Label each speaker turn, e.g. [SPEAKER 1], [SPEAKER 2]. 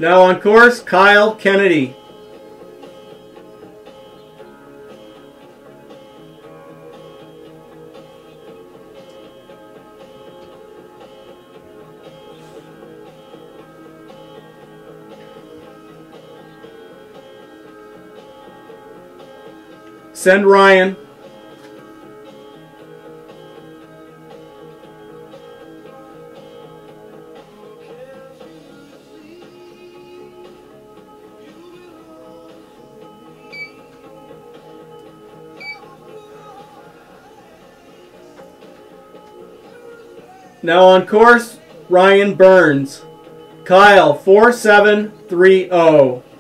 [SPEAKER 1] Now on course, Kyle Kennedy. Send Ryan. Now on course, Ryan Burns. Kyle 4730.